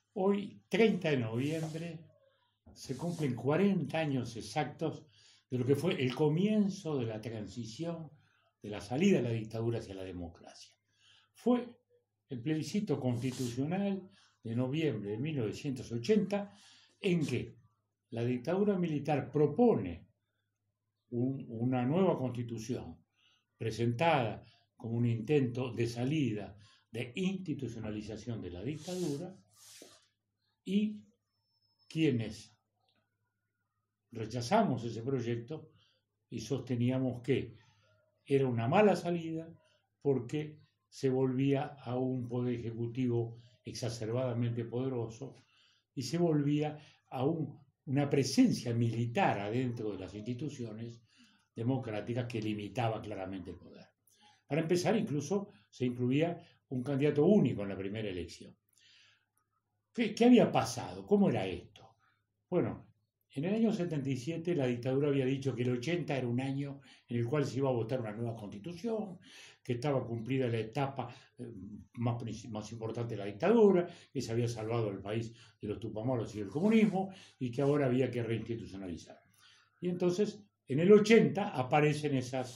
Hoy, 30 de noviembre, se cumplen 40 años exactos de lo que fue el comienzo de la transición de la salida de la dictadura hacia la democracia. Fue el plebiscito constitucional de noviembre de 1980 en que la dictadura militar propone una nueva constitución presentada como un intento de salida, de institucionalización de la dictadura, y quienes rechazamos ese proyecto y sosteníamos que era una mala salida porque se volvía a un poder ejecutivo exacerbadamente poderoso y se volvía a una presencia militar adentro de las instituciones democráticas que limitaba claramente el poder. Para empezar, incluso se incluía un candidato único en la primera elección. ¿Qué había pasado? ¿Cómo era esto? Bueno, en el año 77 la dictadura había dicho que el 80 era un año en el cual se iba a votar una nueva constitución, que estaba cumplida la etapa más importante de la dictadura, que se había salvado el país de los tupamaros y del comunismo y que ahora había que reinstitucionalizar. Y entonces, en el 80 aparecen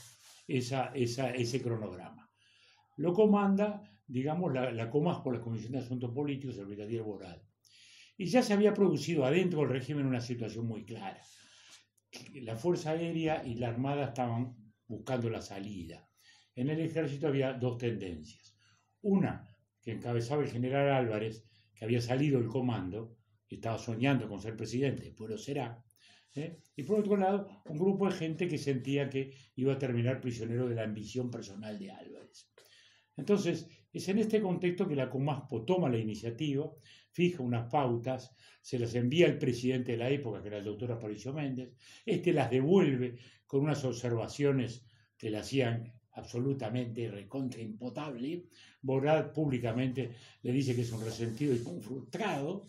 ese cronograma. Lo comanda, digamos, la COMAS, la Comisión de Asuntos Políticos, el brigadier Boral. Y ya se había producido adentro del régimen una situación muy clara. La Fuerza Aérea y la Armada estaban buscando la salida. En el ejército había dos tendencias. Una, que encabezaba el general Álvarez, que había salido del comando, y estaba soñando con ser presidente, pues lo será. Y por otro lado, un grupo de gente que sentía que iba a terminar prisionero de la ambición personal de Álvarez. Entonces, es en este contexto que la COMASPO toma la iniciativa, fija unas pautas, se las envía al presidente de la época, que era el doctor Aparicio Méndez, las devuelve con unas observaciones que le hacían absolutamente recontraimpotable. Borad públicamente le dice que es un resentido y un frustrado.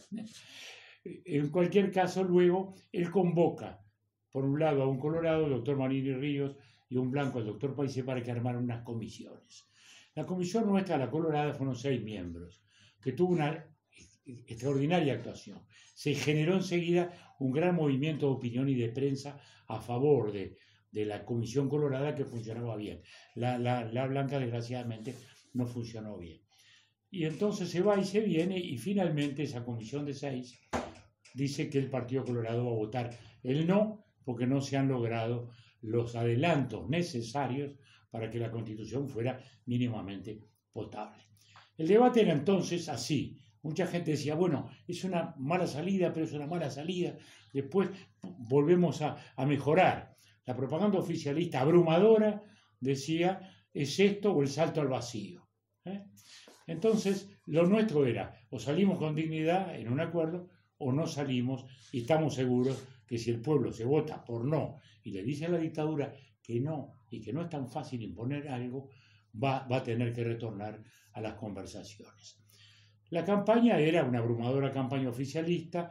En cualquier caso, luego él convoca, por un lado, a un colorado, el doctor Marini Ríos, y un blanco, el doctor Paise, para que armaran unas comisiones. La comisión nuestra, la colorada, fueron 6 miembros, que tuvo una extraordinaria actuación. Se generó enseguida un gran movimiento de opinión y de prensa a favor de la comisión colorada, que funcionaba bien. La blanca, desgraciadamente, no funcionó bien. Y entonces se va y se viene, y finalmente esa comisión de 6 dice que el Partido Colorado va a votar el no, porque no se han logrado los adelantos necesarios para que la Constitución fuera mínimamente potable. El debate era entonces así. Mucha gente decía, bueno, es una mala salida, pero es una mala salida. Después volvemos a mejorar. La propaganda oficialista abrumadora decía, es esto o el salto al vacío. Entonces, lo nuestro era, o salimos con dignidad en un acuerdo, o no salimos, y estamos seguros que si el pueblo se vota por no y le dice a la dictadura que no y que no es tan fácil imponer algo, va a tener que retornar a las conversaciones. La campaña era una abrumadora campaña oficialista.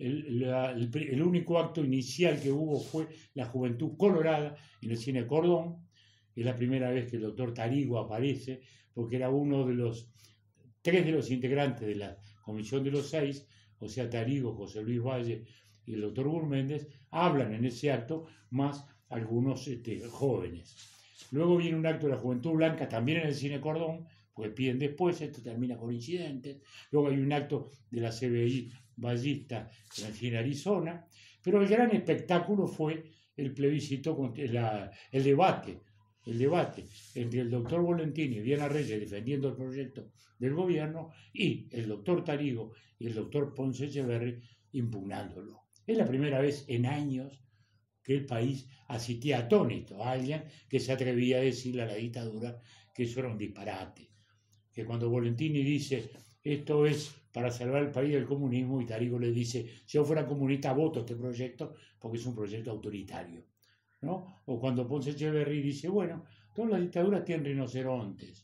El único acto inicial que hubo fue la Juventud Colorada en el Cine Cordón. Es la primera vez que el doctor Tarigo aparece, porque era uno de los 3 de los integrantes de la Comisión de los 6, o sea, Tarigo, José Luis Valle y el doctor Gurméndez, hablan en ese acto, más algunos jóvenes. Luego viene un acto de la Juventud Blanca, también en el Cine Cordón, pues piden después, esto termina con incidentes. Luego hay un acto de la CBI Ballista en el Cine Arizona, pero el gran espectáculo fue el plebiscito, el debate entre el doctor Volentini y Viana Reyes defendiendo el proyecto del gobierno y el doctor Tarigo y el doctor Ponce Echeverri impugnándolo. Es la primera vez en años que el país asistía atónito a alguien que se atrevía a decirle a la dictadura que eso era un disparate. Que cuando Volentini dice esto es para salvar el país del comunismo, y Tarigo le dice, si yo fuera comunista voto este proyecto porque es un proyecto autoritario. ¿No? O cuando Ponce Echeverri dice, bueno, todas las dictaduras tienen rinocerontes,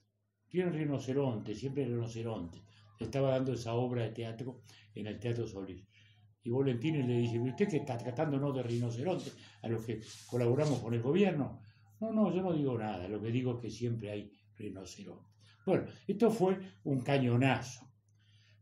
siempre rinocerontes. Estaba dando esa obra de teatro en el Teatro Solís. Y Volentini le dice, ¿usted que está tratándonos de rinocerontes a los que colaboramos con el gobierno? No, yo no digo nada, lo que digo es que siempre hay rinocerontes. Bueno, esto fue un cañonazo.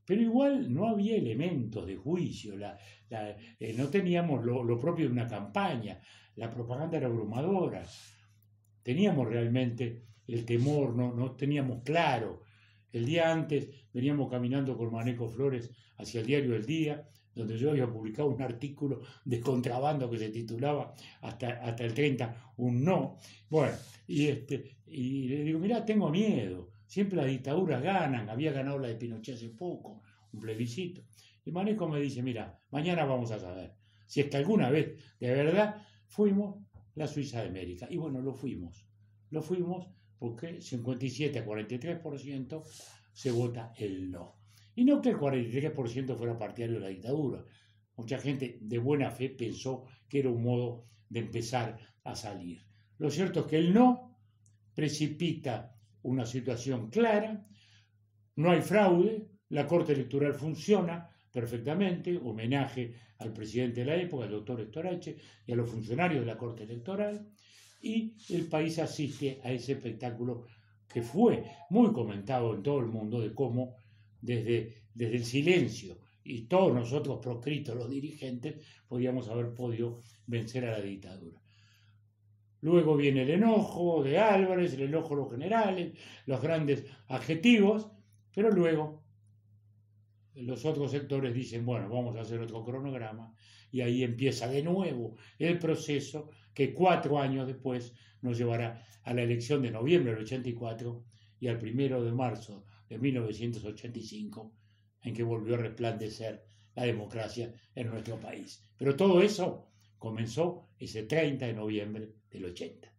pero igual no había elementos de juicio, no teníamos lo propio de una campaña, la propaganda era abrumadora, teníamos realmente el temor, no teníamos claro. El día antes veníamos caminando con Maneco Flores hacia el diario El Día, donde yo había publicado un artículo de contrabando que se titulaba hasta el 30, un no. Bueno, y le digo, mirá, tengo miedo, siempre las dictaduras ganan, había ganado la de Pinochet hace poco, un plebiscito. Y Maneco me dice, mira, mañana vamos a saber si es que alguna vez de verdad fuimos la Suiza de América. Y bueno, lo fuimos porque 57 a 43% se vota el no. Y no que el 43% fuera partidario de la dictadura. Mucha gente de buena fe pensó que era un modo de empezar a salir. Lo cierto es que el no precipita una situación clara, no hay fraude, la Corte Electoral funciona perfectamente, homenaje al presidente de la época, el doctor Estorache, y a los funcionarios de la Corte Electoral, y el país asiste a ese espectáculo que fue muy comentado en todo el mundo, de cómo desde el silencio y todos nosotros proscritos, los dirigentes, podíamos haber podido vencer a la dictadura. Luego viene el enojo de Álvarez, el enojo de los generales, los grandes adjetivos, pero luego los otros sectores dicen, bueno, vamos a hacer otro cronograma, y ahí empieza de nuevo el proceso que 4 años después nos llevará a la elección de noviembre del 84 y al 1 de marzo de 1985, en que volvió a resplandecer la democracia en nuestro país. Pero todo eso comenzó ese 30 de noviembre del 80.